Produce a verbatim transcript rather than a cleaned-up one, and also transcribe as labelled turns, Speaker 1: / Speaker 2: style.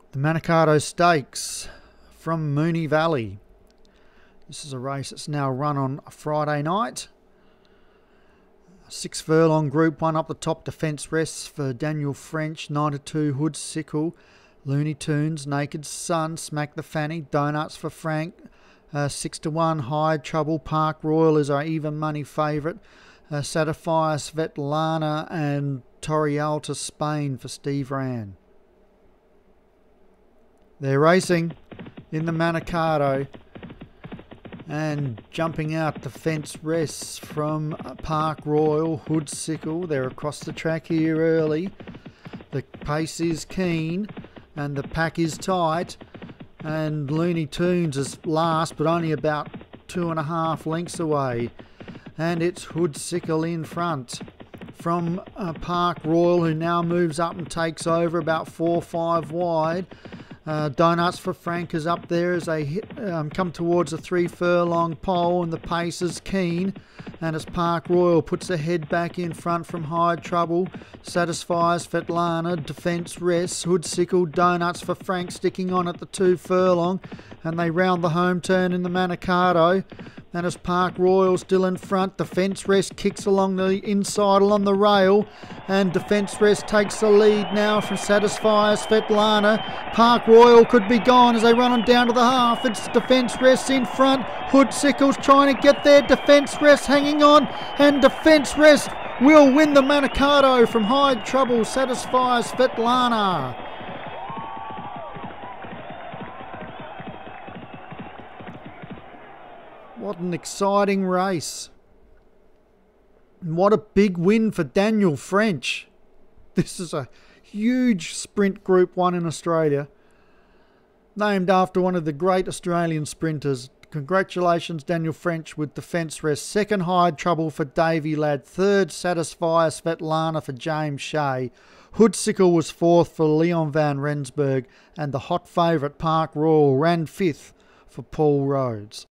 Speaker 1: The Manikato Stakes from Moonee Valley. This is a race that's now run on a Friday night. Six furlong Group one up the top. Defence rests for Daniel French. nine to two Hood Sickle. Looney Tunes, Naked Sun, Smack the Fanny. Donuts for Frank. Uh, six to one High Trouble. Park Royal is our even money favourite. Uh, Satisfy Svetlana and Torrealta Spain for Steve Rann. They're racing in the Manikato, and jumping out the fence rests from Park Royal, Hood Sickle. They're across the track here early. The pace is keen and the pack is tight, and Looney Tunes is last but only about two and a half lengths away, and it's Hood Sickle in front from uh, Park Royal, who now moves up and takes over about four or five wide. Uh, Donuts for Frank is up there as they hit, um, come towards a three furlong pole, and the pace is keen, and as Park Royal puts the head back in front from High Trouble. Satisfies Svetlana, Defence rests, Hood Sickle, Donuts for Frank sticking on at the two furlong, and they round the home turn in the Manikato. And as Park Royal still in front, Defence Rest kicks along the inside along the rail, and Defence Rest takes the lead now from Satisfy Svetlana. Park Royal could be gone as they run on down to the half. It's Defence Rest in front. Hood Sickle's trying to get there. Defence Rest hanging on, and Defence Rest will win the Manikato from High Trouble. Satisfy Svetlana. What an exciting race. And what a big win for Daniel French. This is a huge sprint Group one in Australia, named after one of the great Australian sprinters. Congratulations, Daniel French, with Defence Rest. Second, High Trouble for Davey Ladd. Third, Satisfy Svetlana for James Shea. Hood Sickle was fourth for Leon van Rensburg, and the hot favourite Park Royal ran fifth for Paul Rhodes.